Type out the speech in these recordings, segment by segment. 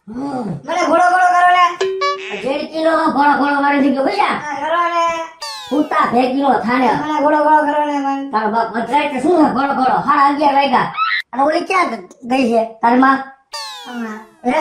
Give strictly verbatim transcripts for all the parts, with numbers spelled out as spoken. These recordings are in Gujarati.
મને ઘોડો ઘોડો કરો લે જેડકી નો ઘોડો ઘોડો મારી દીધો ભૈયા હા કરો ને કુતા ભેગી નો થાને મને ઘોડો ઘોડો કરો ને મને તારો બાપ મધરાય કે શું ઘોડો ઘોડો સાડા અગિયાર વાગ્યા અને ઓલી ક્યાં ગઈ છે તારી માં હે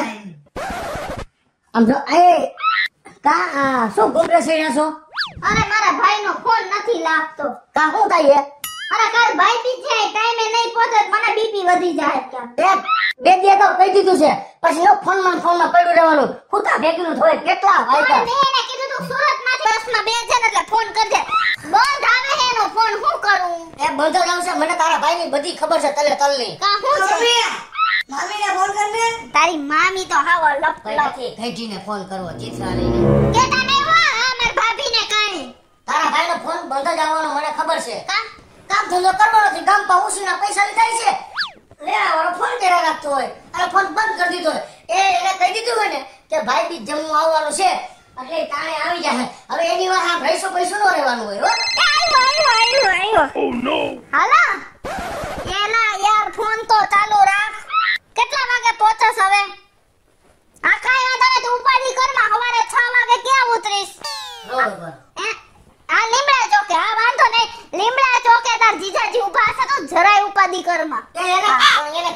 આમ જો એ કા આ શું ગુમરે સડ્યા છો અરે મારા ભાઈનો ફોન નથી લાગતો. કા શું થાય અરે કાલ ભાઈ બી છે ટાઈમે નહીં પહોંચે મને બીપી વધી જાય ક્યાં. એ બે દી તો કહી દીધું છે પછી નો ફોન માં ફોન માં પડ્યું રહેવાનું કુતા ભેગી નું થોય કેટલા વાગ્યા મેં એને કીધું તું સુરત માંથી બસમાં બે છે ને એટલે ફોન કરજે. બંધ આવે છે એનો ફોન હું કરું? એ બંધ જ આવશે મને તારા ભાઈ ની બધી ખબર છે તલે તલની કા હું છે? મામીને ફોન કર ને તારી મામી તો હાવ લપ લપ નથી ઘેટીને ફોન કરવો ચીથરા લઈને કેતા નહીં હો અમાર ભાભીને કાઈ. તારા ભાઈ નો ફોન બંધ જ આવવાનો મને ખબર છે કા કામ ધંધો કરવો નથી ગામ પા ઉસીના પૈસા લીધા છે લેવા વાળો ફોન કર્યા રાખતો હોય અને ફોન બંધ કરી દીધો હોય એ એને કહી દીધું હોય ને કે ભાઈ બી જમવા આવવાનું છે એટલે તાણે આવી જાય હવે એની વાત આમ રહીશો પૈસો નો રહેવાનું હોય હો આયો આયો આયો આયો. ઓ નો હાલા એલા યાર ફોન તો ચાલુ રાખ. કેટલા વાગે પહોંચસ હવે? આ કાઈ વાંધો નહીં તું ઉપાડી કરમાં સવારે છ વાગે ક્યાં ઉતરીશ? રોડ ઉપર હે? આ લીમડા ચોકે આ વાંધો નહીં લીમડા ચોકે તાર જીજાજી ઊભા હશે તો જરાય ઉપાડી કરમાં. એ એને એને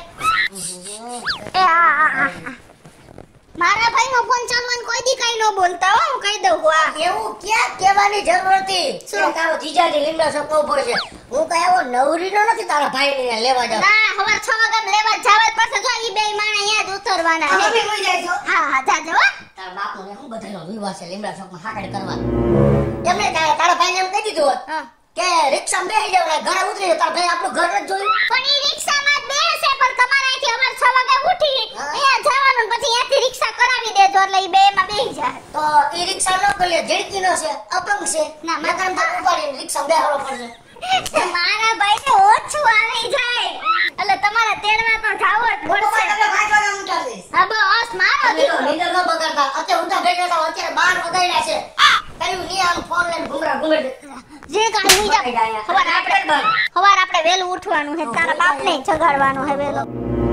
એ આ આ, આ મારા ભાઈનો ફોન ચાલુ અને કોઈ દી કઈ ન બોલતા હો હું કહી દઉં આ એવું ક્યાં કહેવાની જરૂર હતી શું તારો જીજાજી લીમડા સપો ઉપર છે હું કઈ આવો નવરીનો નથી તારા ભાઈને લેવા જાવ ના હવે છ વાગે લેવા જવા જ પડશે જો ઈ બે માણા અહીંયા જ ઉતરવાના છે. મમ્મી મળી જાય છો હા હા જાજો હો. તારા બાપુને હું બધાનો વિવાહ છે લીમડા ચોકમાં હાકડ કરવા એમને તારા તારા ભાઈને એમ કહી દીધું હોત હા. કે રિક્ષામાં બેસી જાવ ને ઘરે ઉતરી જાવ તારા ભાઈ આપણું ઘર જ જોયું પણ ઈ રિક્ષામાં જ બેસે પણ તમારે અહીંથી અમાર છ વાગે ઉઠી અહીંયા જવાનું ને પછી અહીંયાથી રિક્ષા કરાવી દેજો એટલે ઈ બે માં બેસી જાય. તો એ રિક્ષા નો કરી ઝીડકી નો છે અપંગ છે ના, ના કામ તાર ઉપાડીને રિક્ષા બેહાડવો પડશે મારા ભાઈને ઓછું આવી જાય એટલે તમારે તેડવા તો જાવો જ પડશે. તમે પાંચ વાગે ઉઠા દઈશ હા બસ મારો દીકરો. નીંદર ન બગાડતા અત્યારે ઊંધા બેઠા હતા અત્યારે બાર વગાડ્યા છે કર્યું ની આમ ફોન લઈને ઘુમરા ઘુમરે જે કાંઈ હુઈ જા. સવારે આપણે સવારે આપણે વેલું ઉઠવાનું છે તારા બાપને જગાડવાનો છે વેલો.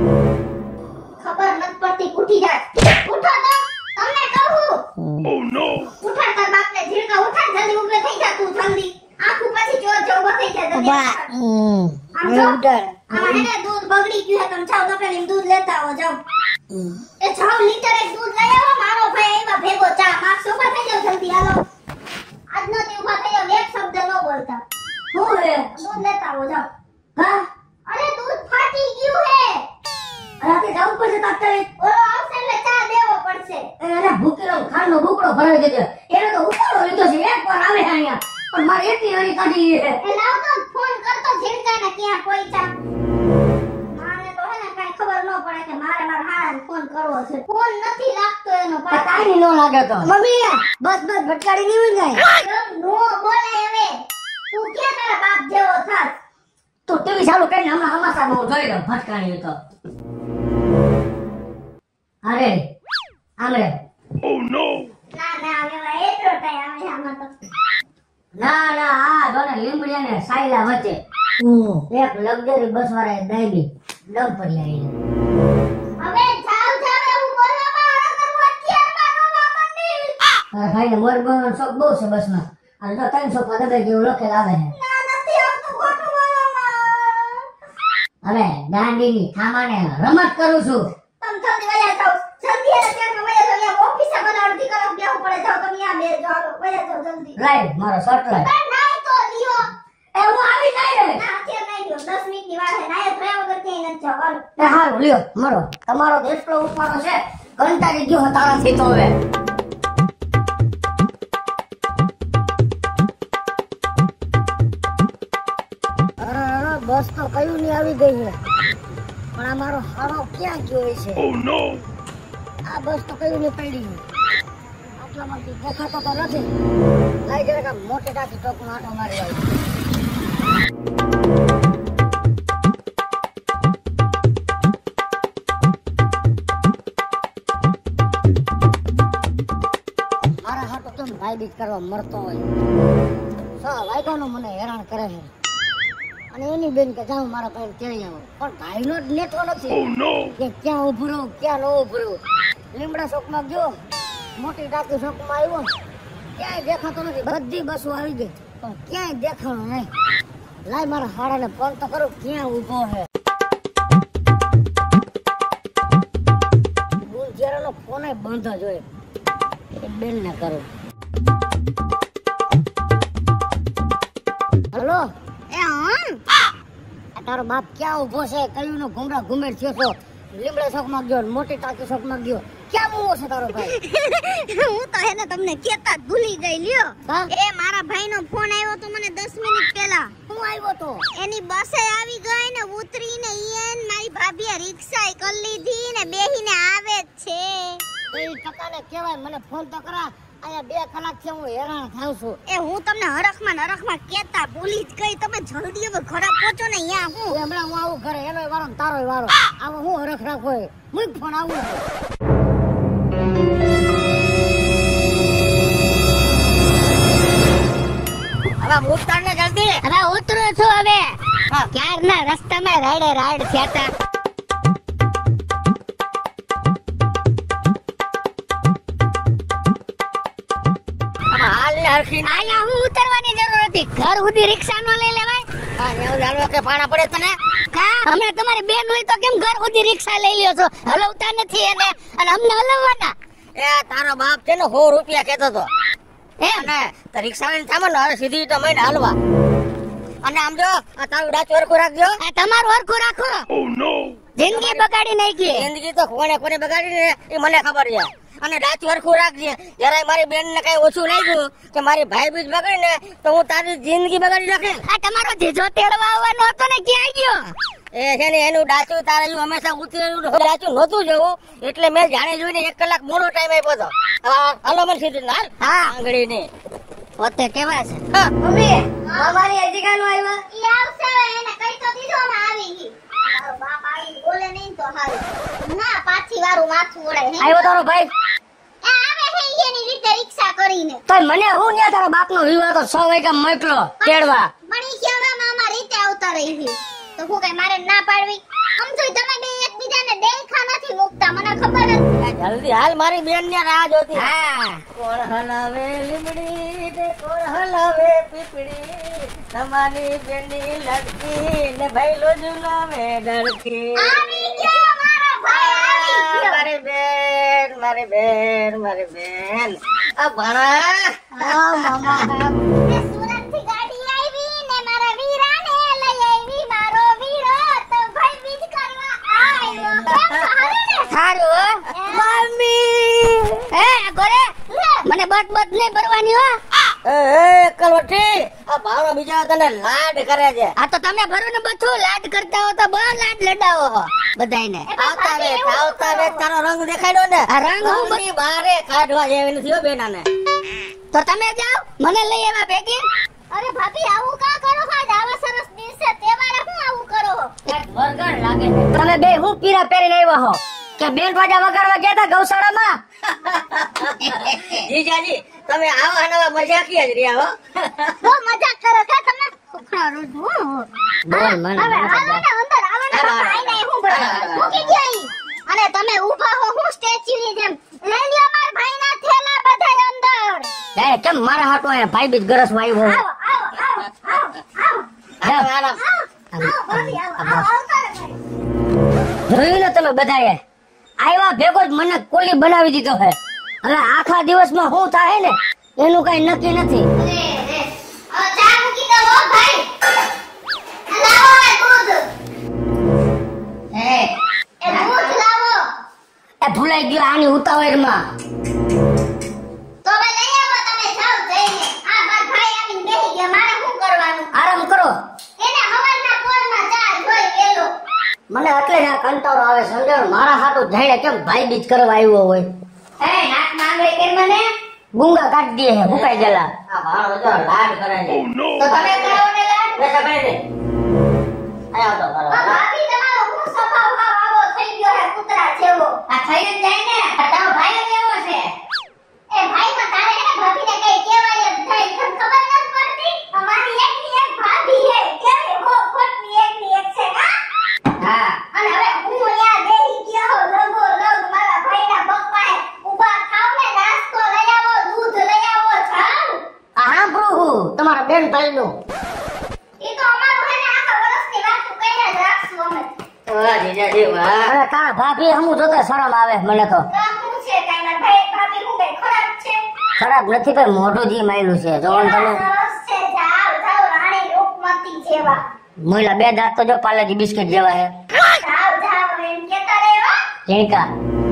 ખબર નથી પડતી ઉઠી જા. ઉઠો તો તમને કહું. ઓ નો. ઉઠા તાર બાપને જીરકા ઉઠા જલ્દી ઉભે થઈ જા તું જલ્દી. આખું પછી જો જો ઉભો થઈ જા જલ્દી. હમ આમ જો. આમાં હેને દૂધ બગડી ગયું છે તમે જાઓ તપેલીમાં દૂધ લેતા આવો જાઓ. એ જાઓ લીટર એક દૂધ લઈ આવો મારો ભાઈ એમાં ભેગો ચા માર્ક્સ ઉભા થઈ જાવ જલ્દી હાલો. આજનો દી ઉભા થઈ જાવ એક શબ્દ ન બોલતા. હું રે દૂધ લેતા આવો જાઓ. હા અરે દૂધ ફાટી ગયું હે. રાતે જવું પડશે તાત્કાલિક ઓલો આવશે એટલે ચા દેવો પડશે. એને ભૂકેલો ખાંડનો ભૂકડો ભરાઈ દેજો એને તો ઉપાડો લીધો છે એક વાર આવે અહીંયા પણ મારે એટલી હરી કાઢી છે એ લાવ તો ફોન કરતો ઝીણકાને ક્યાં કોઈ ચા. મારે તો હે ને કાઈ ખબર ન પડે કે મારે મારા હારાને ફોન કરવો છે. ફોન નથી લાગતો એનો પાછો. કાઈ નો લાગે તો મમ્મી બસ બસ ભટકાડી નહીં જાય નો બોલાય હવે. તું ક્યાં તારા બાપ જેવો થાસ. તું ટીવી ચાલુ કરીને હમણાં હમાસા બહુ જોઈ લો ભટકાણી તો અરે આમરે ના ના હવે એટલો ટાઈમ આવે આમાં તો. ના ના આ જોને લીમડિયા ને સાયલા વચ્ચે એક લક્ઝરી બસ વાળાએ દાબી ડમ પડી આવી હવે જાવ જાવ એવું બોલવામાં આરા કરવો અત્યારમાં નો બાપંડી. તારા ભાઈને મોર બોલવાનો શોખ બહુ છે બસમાં અને તો ત્રણ સોફા દબાઈ જેવું લખેલ આવે છે ના નથી આવતું ખોટું બોલવામાં. હવે દાંડીની થામાને રમત કરું છું તમ જલ્દી વયા જાવ જલ્દી એને ત્યાં વયા જાવ યા ઓફિસે બધા અડધી કલાક બેહવું પડે જાવ તમે યા બે જાવ વયા જાવ જલ્દી. લાઈવ મારો શર્ટ લાઈવ પણ નાઈ તો લ્યો. એ હું આવી જાય રે ના અત્યારે નાઈ લ્યો દસ મિનિટની વાર છે નાઈ ધોયા વગર ક્યાંય નથી જાવ હાલો. એ હારું લ્યો મારો તમારો દેશલો ઉપાડો છે કંટાળી ગયો તારાથી તો હવે અરે બસ તો કયું ની આવી ગઈ છે પણ આ મારો હારો ક્યાં ગયો છે ઓ નો આ બસ તો કયું ની પડી આટલામાંથી દેખાતો તો નથી લાઈ જરા કે મોટે ટાકી ટોકનો આટો મારી આવી મારા હાટો કેમ ભાઈ બીજ કરવા મરતો હોય સા વાયકાનો મને હેરાન કરે છે અને એની બેન કે જાઉં મારા ભાઈ તેડી આવો પણ ભાઈનો જ નેટો નથી કે ક્યાં ઉભું રહું ક્યાં ન ઉભું રહું લીમડા ચોકમાં ગયો, મોટી ટાંકી ચોકમાં આવ્યો, ક્યાંય દેખાતો નથી. બધી બસો આવી ગઈ પણ ક્યાંય દેખાણો નહીં. લાય મારા હાડાને ફોન તો કરું, ક્યાં ઊભો છે. ગુંજેરાનો ફોન બંધ જ હોય. બેન ને કરું. હલો, એ હમ તારો બાપ ક્યાં ઊભો છે? કયું નો ઘુમરા ઘુમેર થયો છો? લીમડા ચોકમાં ગયો, મોટી ટાંકી ચોકમાં ગયો, ક્યાં ઊભો છે તારો ભાઈ? હું તો એને તમને કેતા જ ભૂલી ગઈ લ્યો. હા? એ મારા ભાઈનો ફોન આવ્યો તો મને દસ મિનિટ પહેલા. હું આવ્યો તો એની બસે આવી ગઈ ને ઉતરીને ઈયન મારી ભાભીએ રિક્ષા કરી લીધી ને બેહીને આવે જ છે. એ ટકાને કહેવાય મને ફોન તો કરા. અહીંયા બે કલાક થી હું હેરાન થાઉં છું. એ હું તમને હરખમાં ને હરખમાં કેતા ભૂલી જ ગઈ. તમે જલ્દી હવે ઘરે પહોંચો ને. અહીંયા હું એ હમણાં હું આવું ઘરે, એનો વારો ને તારો વારો. આવો હું હરખ રાખો. હું ફોન આવું હવે ઉતાર ને જલ્દી. હવે ઉતરો છો. હવે ક્યારના રસ્તામાં રાડે રાડ થયા. હાલ ને હરખી અહીંયા હું ઉતરવાની જરૂર હતી. ઘર સુધી રિક્ષા નો લઈ લેવાય. હા એવું જાણો કે પાણા પડે તને. કા હમણાં તમારી બેન હોય તો કેમ ઘર સુધી રિક્ષા લઈ લ્યો છો? હલવતા નથી એને અને અમને હલવવાના. એ તારો બાપ છે ને સો રૂપિયા કેતો તો. એમ અને રિક્ષા લઈને સામાન હવે સીધી તો મહિને હાલવા. અને આમ જો આ તારું ડાચું હરખું રાખજો. આ તમારું હરખું રાખો. જિંદગી બગાડી નાખી. જિંદગી તો કોને કોને બગાડી ને એ મને ખબર છે. અને ડાચું હરખું રાખજે. જયારે મારી બેન ને કઈ ઓછું લાગ્યું કે મારી ભાઈ બીજ બગાડી ને તો હું તારી જિંદગી બગાડી નાખે. આ તમારો જીજો તેડવા આવવાનો હતો ને ક્યાં ગયો? એ છે ને એનું ડાચું તારેલું હંમેશા ઉતરેલું ડાચું નહોતું જવું એટલે મેં જાણી જોઈને એક કલાક મોડો ટાઈમ આપ્યો હતો. હાલો મને સીધી હાલ. હા આંગળી ને પોતે કેવા છે? મમ્મી અમારી હજી કાનું આવ્યા? ઈ આવશે હવે. એને કઈ તો દીધો અમે આવી ગઈ. તારો બાપ આવી બોલે નહીં તો હારું. ના પાછી વારું માથું ઓળાય. આવ્યો તારો ભાઈ? એ આવે હે ઈ એની રીતે રિક્ષા કરીને. તો મને હું ને તારા બાપ નો વિવાહ તો સો વાગ્યા મોકલો તેડવા. પણ ઈ કેવડામાં અમાર રીતે આવતા રહી છે. તો હું કઈ મારે ના પાડવી? સમજો તમે બે એકબીજાને દેખા નથી મુકતા. મને ખબર જ. જલ્દી હાલ મારી બેન ને રાહ જોતી. હા કોણ હલાવે લીમડી ને કોણ હલાવે પીપળી, તમારી બેની લડકી ને ભાઈ લો ઝુલાવે ડરકી. આવી ગયો મારો ભાઈ આવી ગયો. મારી બેન મારી બેન મારી બેન આ ભણા. હા મામા. એ સુરત થી ગાડી આવી ને મારા વીરાને લઈ આવી. મારો વીરો તો ભાઈ બીજ કરવા આવ્યો. સારું મમ્મી એ ગોરે મને બટ બટ નહીં ભરવાની હો. એ એ કલવટી આ ભાણો બીજા તને લાડ કરે છે. આ તો તમે ભરો ને બધું લાડ કરતા હો તો બહુ લાડ લડાવો હો બધાયને. આવતા રે આવતા રે તારો રંગ દેખાડ્યો ને. આ રંગ હું રંગની બારે કાઢવા જેવી નથી હો બેનાને. તો તમે જાઓ મને લઈ આવ્યા ભેગી. અરે ભાભી આવું કા કરો? આજ આવા સરસ દિવસે તહેવારે હું આવું કરો? વરગાડ લાગે છે. તમે બે હું પીરા પહેરીને આવ્યા હો કે બેન બાજા વગાડવા ગયા હતા ગૌશાળામાં? જીજાજી તમે આવા નવા મજાકિયા જ રહ્યા હો. બહુ મજાક કરો છો તમે. ખોખરા રોજ હું બોલ મને. હવે હાલો ને અંદર આવો ને ભાઈને હું બોલાવું. મૂકી ગયા ઈ. અને તમે ઊભા હો હું સ્ટેચ્યુ ની જેમ. લઈ લ્યો માર ભાઈના થેલા બધાય અંદર. એ કેમ મારા હાટો અહીંયા ભાઈ બીજ ગરસમાં આવ્યો? આવો આવો આવો આવો આવો, આવો. આવો ભાભી આવો આવો આવતા રહો. જોયું ને તમે બધાએ આવ્યા ભેગો જ મને કોલી બનાવી દીધો છે. હવે આખા દિવસમાં શું થાય ને એનું કઈ નક્કી નથી. રે રે આ ચા મૂકી દો હો ભાઈ. લાવો એ દૂધ. એ એ દૂધ લાવો. એ ભૂલાઈ ગયો આની ઉતાવળમાં. તો હવે લઈ આવો તમે જાવ જઈને. આ માર ભાઈ આવીને બેહી ગયા. મારે શું કરવાનું? આરામ કરો. એને હવારના પોરમાં ચા જોઈ વેલો. મને એટલે જ આ કંટાળો આવે સમજો. મારા હાટું જાણે કેમ ભાઈ બીજ કરવા આવ્યો હોય. એ નાક માંગડી કર મને. ગુંગા કાઢી દે હે ભૂકાઈ ગયેલા. આ ભાણો જો લાડ કરે છે. તો તમે કરાવો ને લાડ. બેસા બેસી દે. આયા તો કરો. આ ભાભી તમારો હું સ્વભાવ હાવ આવો થઈ ગયો હે કૂતરા જેવો. આ થઈ જ જાય ને. આ તારો ભાઈ કેવો છે? એ ભાઈ માં તારે એને ભાભીને કઈ કહેવાય જ થાય. તને ખબર નથી પડતી? અમારી એકની એક ભાભી હે. કેવી હો ખોટની એકની એક છે કા? હા અને હવે હું અહીંયા બેહી ગયો લગો લગ મારા ભાઈના પપ્પા ભાઈનું. ઈ તો અમારું હે ને આખા વર્ષની વાત કઈને જ રાખશું અમે. વાહ જીજાજી વાહ. અરે તારા ભાભી હમું જોતા શરમ આવે મને તો. તો હું છે કાઈ ના ભાઈ ભાભી હું કઈ ખરાબ છે? ખરાબ નથી ભાઈ, મોઢું જી માયલું છે જોન તમે. સરસ છે, જાવ જાવ રાણી રૂપમતી જેવા. મોયલા બે દાંત તો જો પાર્લેજી બિસ્કિટ જેવા હે. જાવ જાવ એમ કેતા રહેવા. ઝીણકા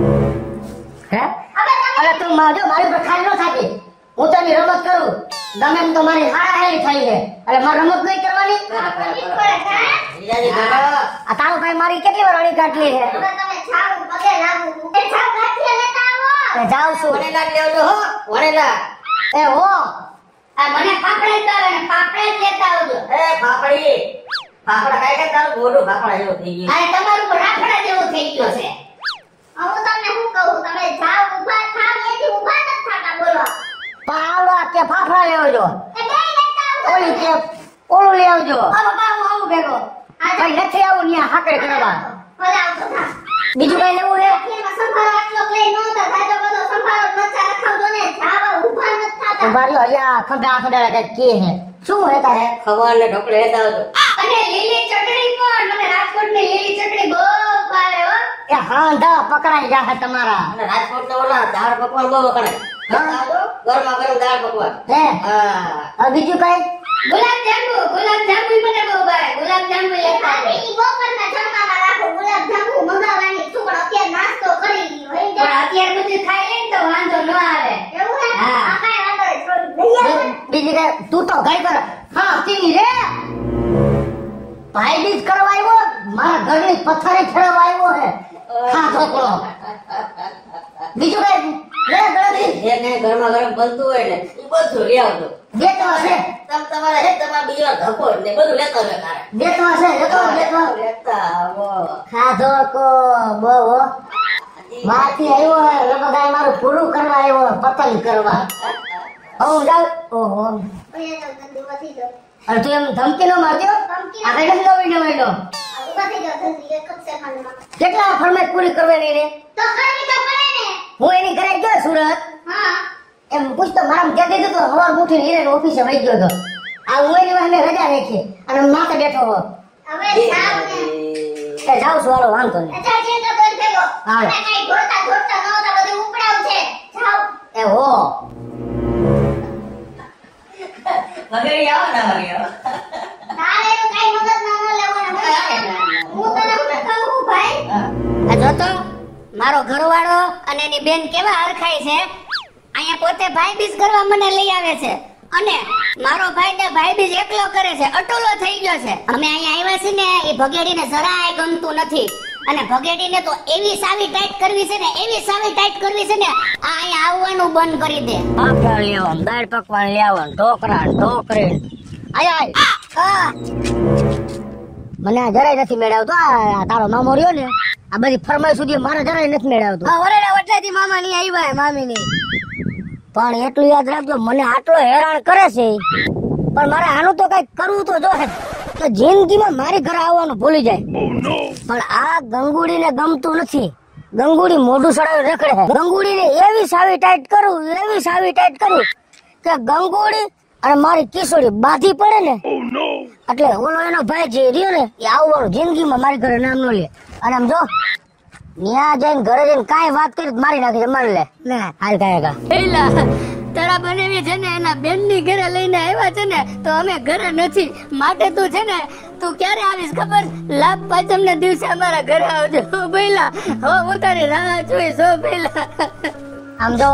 હે? હવે તમે અરે તું માજો મારી પર ખાઈ ન થાકી. હું તને રમત કરું ગમે એમ તો મારી હારાહારી થઈ છે. અરે મારે રમત નહીં કરવાની. ઈ પડે કાં? જીજાજી બોલો. આ તારો ભાઈ મારી કેટલી વાર અણી કાઢલી છે. હવે તમે જાવ પગે લાગુ. એ જાવ ગાંઠિયા લેતા આવો. એ જાઉં છું. વણેલા જ લેવજો હો વણેલા. એ હો આ મને પાપડા જ આવે ને પાપડા જ લેતા આવજો. એ ફાફડી ફાફડા ખાઈ ખાઈ તારું મોઢું ફાફડા જેવું થઈ ગયું. આ તમારું રાફડા જેવો થઈ ગયો છે. હું તમને શું કહું, તમે જાવ ઊભા થાવ એથી ઊભા ન થાતા બોલો. પાવડા કે ફાફડા લેવજો. એ બે લેતા આવજો. ઓલી કે ઓલું લેવજો. આ બાબા હું આવું ભેગો. આ ભાઈ નથી આવું ન્યા હાકડે કરવા. ભલે આવતો થા. બીજું કઈ લેવું છે? એમાં સંભારો આટલો લઈ નહોતા જાજો બધો સંભારો મચ્છા રખાવજો ને જાવ ઊભા ન થાતા. ઉભા રહ્યો અહીંયા ખંભા ખંભા કઈ કે હે શું હે તારે? ખબર ને ઢોકળે લેતા આવજો. અને લીલી ચટણી પણ મને રાજકોટની લીલી ચટણી બહુ ભાવે હો. એ હાંધા પકડાઈ જાહે તમારા. અને રાજકોટ તો ઓલા દાળ પકવાન બહુ વખણાય. ગરમા ગરમ દાળ પકવાન. હે હા હવે બીજું કઈ? ગુલાબ જાંબુ ગુલાબ જાંબુ મને બહુ ભાવે. ગુલાબ જાંબુ લેતા આવજો. ઈ બપોરના જમવામાં રાખો ગુલાબ જાંબુ મંગાવવાની છું પણ અત્યારે નાસ્તો કરી લીધો હે. પણ અત્યારે બધું ખાઈ લે તો વાંધો ન આવે. એવું હે? હા. આ કાંઈ વાંધો નહીં, થોડું લઈ આવો. બીજી કઈ તું તો ગઈ કર. હા તીની રે ભાઈ બીજ કરવા આવ્યો મારા ઘરની પથ્થરે ફેરવા આવ્યો હે. હા છોકરો બીજું કઈ રે ગળદી જે કઈ ગરમા ગરમ બનતું હોય ને એ બધું લઈ આવજો. દેતો હશે તમ તમારે હે તમારા બીજો ધક્કો ને બધું લેતા આવે તારે. દેતો હશે દેતો દેતો લેતા આવો. ખાધો કો બહુ હો. માથી આવ્યો હે એ બધા મારું પૂરું કરવા આવ્યો પતંગ કરવા. હું જાઉં. ઓહો અહીંયા જાવ જલ્દી ઉભા થઈ જાઓ. અરે તું એમ ધમકી નો મારજો. ધમકી આ કઈ નો વિડિયો વાળો આ ઉભા થઈ જાઓ જલ્દી એક જ સેકન્ડમાં. કેટલા ફરમાઈશ પૂરી કરવાની રે? તો કરવી તો પડે ને. હું એની ઘરે ગયો સુરત હા એમ પૂછતો મારા કહી દીધું તો હવાર ઉઠીને હીરે ઓફિસે વહી ગયો તો. આ હું એની વાહને રજા રાખી અને માથે બેઠો હો. હવે જાવ ને. એ જાઉં છું હાલો વાંધો નહીં. અચ્છા જે તો બોલ ભેગો. હાલો. અને કાંઈ ઢોળતા ઢોળતા ન હોતા બધું ઉપડાવ છે. જાવ. એ હો વગેરે આવો ને વગેરે આવો. તારે એનું કાંઈ મગજમાં ન લેવાનું. હું તને હું કહું ભાઈ. આ જોતો મારો ઘરવાળો અને એની બેન કેવા હરખાય છે. અહીંયા પોતે ભાઈ બીજ કરવા મને લઈ આવે છે અને મારો ભાઈ ને ભાઈ બીજ એકલો કરે છે. અટોલો થઈ ગયો છે. અમે અહીંયા આવ્યા છે ને એ ભગેડીને જરાય ગમતું નથી અને ભગેડીને તો એવી સાવી ટાઈટ કરવી છે ને એવી સાવી ટાઈટ કરવી છે ને આ અહીંયા આવવાનું બંધ કરી દે. ફાફડા લેવા દાળ પકવાન લેવા ઢોકરા ઢોકરી આય આય આ મને આ જરાય નથી મેળવતો. આ તારો મામો રહ્યો ને આ બધી ફરમાઈ સુધી મારે જરાય નથી મેળવતો. હા વરેડા વટલાથી મામા ની આવ્યા મામી ની. પણ એટલું યાદ રાખજો મને આટલો હેરાન કરે છે પણ મારે આનું તો કઈક કરવું તો જો કે જિંદગીમાં મારી ઘરે આવવાનું ભૂલી જાય. પણ આ ગંગુડી ને ગમતું નથી. ગંગુડી મોઢું સડાવી રખડે છે. ગંગુડી ને એવી સાવી ટાઈટ કરું એવી સાવી ટાઈટ કરું કે ગંગુડી અને મારી કિશોરી બાધી પડે ને એટલે ઓલો એનો ભાઈ જે રહ્યો ને એ આવવાનું જિંદગીમાં મારી ઘરે નામ ન લે. અને આમ જો ન્યા જઈને ઘરે જઈને કાંઈ વાત કરી મારી નાખી માન લે ના હાલ કાંઈ એલા તારા બનેવી છે ને એના બેન ની ઘરે લઈને આવ્યા છે ને તો અમે ઘરે નથી માટે તું છે ને તું ક્યારે આવીશ ખબર? લાભ પાંચમ ના દિવસે અમારા ઘરે આવજો ભઈલા. હો હું તારી રાહ જોઈશ હો ભઈલા. આમ જો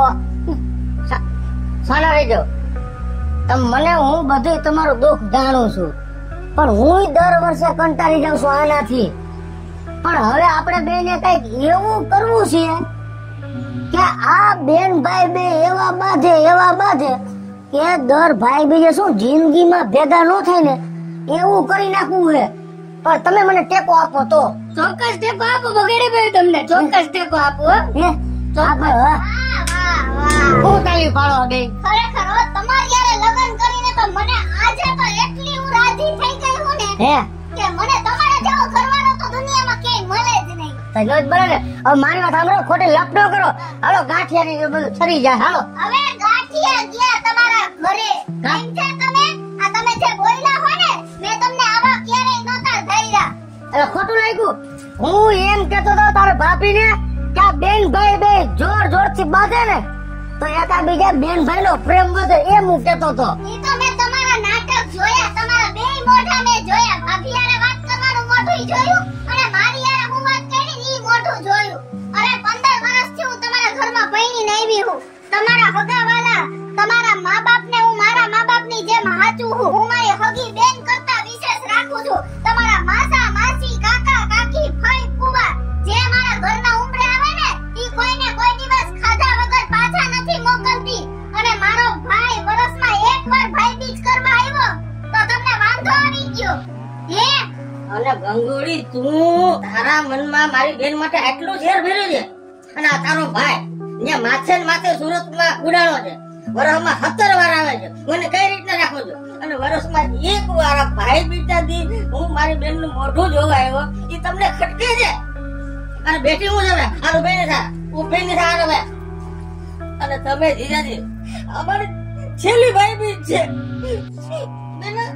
સાના રહેજો તમ મને હું બધું તમારું દુઃખ જાણું છું પણ હું દર વર્ષે કંટાળી જાઉં છું આનાથી. પણ હવે આપણે બેને કઈક એવું કરવું છે કે આ બેન ભાઈ બે એવા બાંધે એવા બાંધે કે દર ભાઈ બીજે શું જિંદગીમાં ભેગા ન થાય ને એવું કરી નાખવું છે. પણ તમે મને ટેકો આપો તો. ચોક્કસ ટેકો આપો બગડે ભાઈ તમને ચોક્કસ ટેકો આપો હો. હે ચોક્કસ હા વાહ વાહ વાહ. હું તાલી પાડો બે ખરેખર હો તમારી યારે લગન કરીને તો મને આજે તો એટલી હું રાજી થઈ ગઈ હું ને હે કે મને તમારા જેવો ઘરવાળો તો દુનિયામાં ક્યાંય મળે જ નહીં. તને જ બને ને હવે મારી વાત સાંભળો ખોટી લપ ન કરો. હાલો ગાંઠિયાની બધું સરી જાય હાલો. હવે ગાંઠિયા ગયા તમારા ઘરે. કેમ છે તમે? આ તમે જે બોલ્યા હોય ને મેં તમને આવા ક્યારેય નહોતા ધાર્યા. એટલે ખોટું લાગ્યું. હું એમ કેતો તો તારા ભાભીને કે આ બેન ભાઈ બે જોર જોર થી બાંધે ને તો એકા બીજા બેન ભાઈ નો પ્રેમ વધે એમ હું કેતો તો. ઈ તો મેં તમારા નાટક જોયા, તમારા બેય મોઢા મેં જોયા. ભાભી હારે વાત કરવાનું મોઢું જોયું અને મારી હારે હું વાત કરી ઈ મોઢું જોયું. અરે પંદર વર્ષથી હું તમારા ઘરમાં ભણીને આવી હું. તમારા હગાવાલા તમારા મા-બાપને હું મારા મા-બાપની જેમ હાચું હું. હું મારી હગી બેન કરતા વિશેષ રાખું છું. તમારા માસા માસી કાકા કાકી ફઈ ફુવા જે મારા ઘરના ઉંબરે આવે ને ઈ કોઈને કોઈ દિવસ ખાધા વગર પાછા નથી મોકલતી. અને મારો ભાઈ વર્ષમાં એકવાર ભાઈ બીજ કરવા આવ્યો તો તમને વાંધો આવી ગયો હે? અને ગંગોળી તું તારા મનમાં મારી બેન માટે આટલું ઝેર ભર્યું છે અને આ તારો ભાઈ ત્યાં માથે ને માથે સુરતમાં ઉડાણો છે. વર્ષમાં સત્તર વાર આવે છે. મને કઈ રીતના રાખો છો? અને વર્ષમાં એક વાર આ ભાઈ બીજા દી હું મારી બેન નું મોઢું જોવા આવ્યો એ તમને ખટકે છે. અને બેટી હું હવે આનું બેન થા હું બેન થા હવે. અને તમે જીજાજી અમારી છેલ્લી ભાઈ બીજ છે. બેન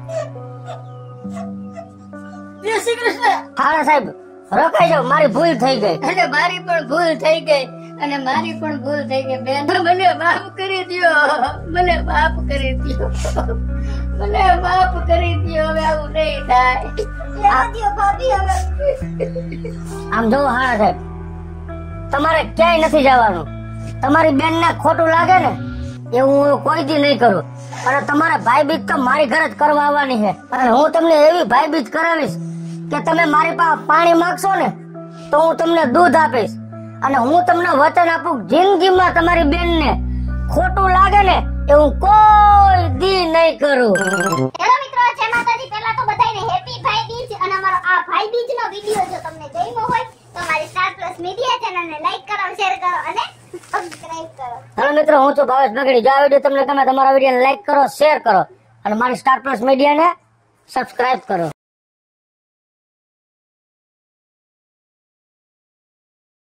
જય શ્રી કૃષ્ણ. હા સાહેબ રોકાઈ જાવ, મારી ભૂલ થઈ ગઈ. અને મારી પણ ભૂલ થઈ ગઈ અને મારી પણ ભૂલ થઈ ગઈ બેન. મને માફ કરી દ્યો, મને માફ કરી દ્યો, મને માફ કરી દ્યો. હવે આવું નહીં થાય. લેવા દ્યો ભાભી હવે. આમ જો હા સાહેબ તમારે ક્યાંય નથી જવાનું. તમારી બેન ને ખોટું લાગે ને એવું હું કોઈ દી નહીં કરું. અને તમારે ભાઈ બીજ તો મારી ઘરે જ કરવા આવવાની છે. અને હું તમને એવી ભાઈ બીજ કરાવીશ કે તમે મારી પાસે પાણી માંગશો ને તો હું તમને દૂધ આપીશ. અને હું તમને વચન આપું જિંદગીમાં તમારી બેન ને ખોટું લાગે ને એવું કોઈ દી નહીં કરું. હેલો મિત્રો, જય માતાજી. પહેલા તો બધાને હેપી ભાઈ બીજ. અને અમારો આ ભાઈ બીજ નો વિડિયો જો તમને ગમ્યો હોય તો અમારી સ્ટાર પ્લસ મીડિયા ચેનલને લાઈક કરો, શેર કરો અને સબસ્ક્રાઇબ કરો. હેલો મિત્રો, હું છું ભાવેશ બગડી. જો આ વિડીયો તમને ગમે તમારા વિડીયોને લાઈક કરો, શેર કરો અને મારી સ્ટાર પ્લસ મીડિયાને સબસ્ક્રાઇબ કરો.